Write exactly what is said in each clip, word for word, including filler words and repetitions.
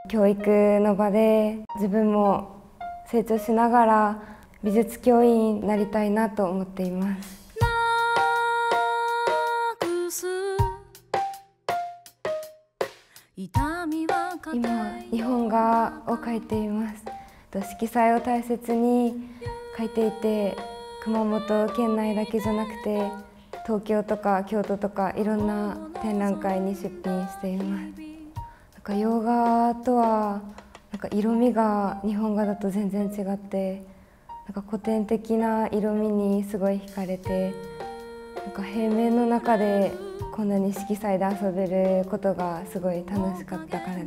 教育の場で自分も成長しながら美術教員になりたいなと思っています。今、日本画を描いています。色彩を大切に描いていて、熊本県内だけじゃなくて東京とか京都とかいろんな展覧会に出品しています。なんか洋画とはなんか色味が日本画だと全然違って、なんか古典的な色味にすごい惹かれて、なんか平面の中でこんなに色彩で遊べることがすごい楽しかったからです。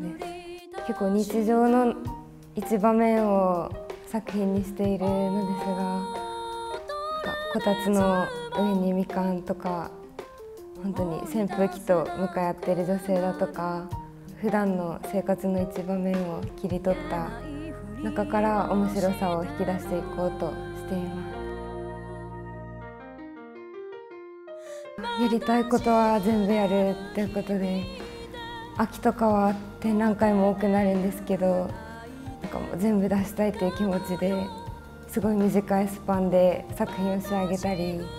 結構日常の一場面を作品にしているのですが、こたつの上にみかんとか、本当に扇風機と向かい合っている女性だとか、普段の生活の一場面を切り取った中から面白さを引き出していこうとしています。やりたいことは全部やるということで、秋とかは展覧会も多くなるんですけど、なんかもう全部出したいという気持ちですごい短いスパンで作品を仕上げたり、なんか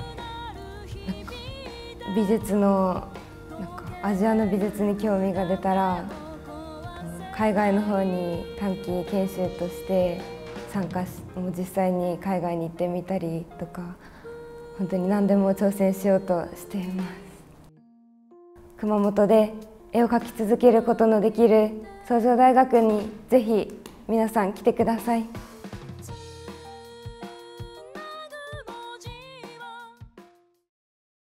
美術のなんかアジアの美術に興味が出たら海外の方に短期研修として参加し、もう実際に海外に行ってみたりとか、本当に何でも挑戦しようとしています。熊本で絵を描き続けることのできる崇城大学にぜひ皆さん来てください。